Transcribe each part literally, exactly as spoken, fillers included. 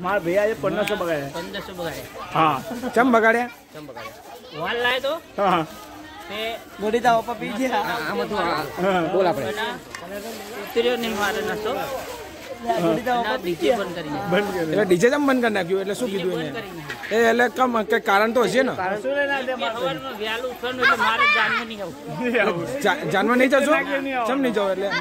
મારા ભૈયા એ પંદરસો બગાડ્યા પંદરસો બગાડે હા ચમ બગાડ્યા ચમ બગાડે વાલ લાય તો હા તે મોડી તા ઓપા પી ગયા આમાં તો બોલ આપણે ઉતર્યો નહીં મારે નસો મોડી તા ઓપા પી ડીજે બંધ કરી બંધ કરી એટલે ડીજે ચમ બંધ કરી નાખ્યું એટલે શું કીધું એને એ એટલે કમ કે કારણ તો હશે ને સવારમાં વહેલું ઉઠવાનું એટલે મારે જાનમાં નહીં આવું જા- જાનવા નહીં જશો ચમ નહીં જાવ એટલે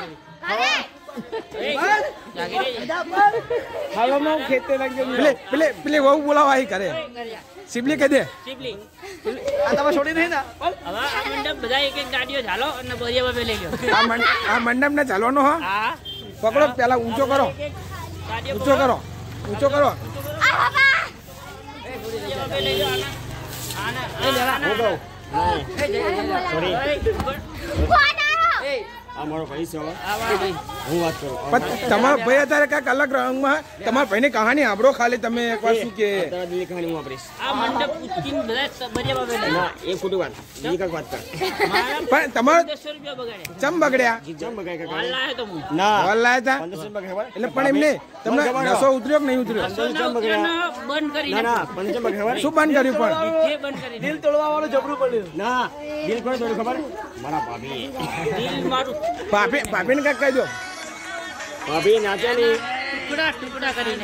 હાલોમાં ખેતે લાગી પેલે પેલે પેલે વહુ બોલાવા આવી કરે સિબલી કહી દે શિવલી આ તમે છોડી નહીં ને હવે આ મંડપ બધા એક એક ગાડીઓ ચાલો અને બરિયા બાબે લઈ લો આ મંડ આ મંડપ ને ચાલવાનો હા હા પકડો પેલા ઊંચો કરો એક એક ગાડીઓ ઊંચો કરો ઊંચો કરો બરિયા બાબે લઈ લો આના આના આ મારો ભાઈ છે હવે. આ ભાઈ હું વાત કરું પણ તમારો ભાઈ અત્યારે કાંઈક અલગ રંગમાં તમારા ભાઈની કહાની સાંભળો ખાલી તમે એકવાર શું કે અત્યારે બીજી કહાની હું વાપરીશ. આ મંડપ ઉચકીને બધા બરિયા બાબે લઈ લો ના એ ખોટી વાત બીજી કાંઈક વાત કર મારા પણ તમારો પંદરસો રૂપિયા બગાડે ચમ બગડ્યા જમ બગાય કાકા. વાલ લાયો તો હું ના હોલ લાયા હતા પંદરસો રૂપિયા ખબર એટલે પણ એમને તમને નશો ઉતર્યો કે નહીં ઉતર્યો સોના ઉતરાનો બંધ કરી ના ના પંદરસો રૂપિયા ખબર શું બંધ કર્યું પણ જે બંધ કરી દિલ તોડવા વાળું જબરું પડ્યું ના દિલ કોણ તોડ્યું ખબર મારા ભાભી દિલ મારું ભાભી ભાભીને કાંઈક કહી દો ભાભી નાચે નહીં ટુકડા ટુકડા કરીને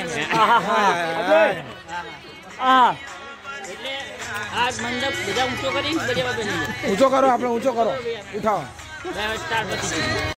આ એટલે આ મંડપ બધા ઊંચો કરીને બરિયા બાબે લઈ લો ઊંચો કરો આપણે ઊંચો કરો ઉઠાવો બે સ્ટાર પછી